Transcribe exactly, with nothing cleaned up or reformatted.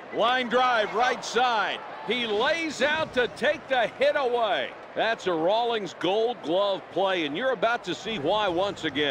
Line drive right side. He lays out to take the hit away. That's a Rawlings Gold Glove play, and you're about to see why once again.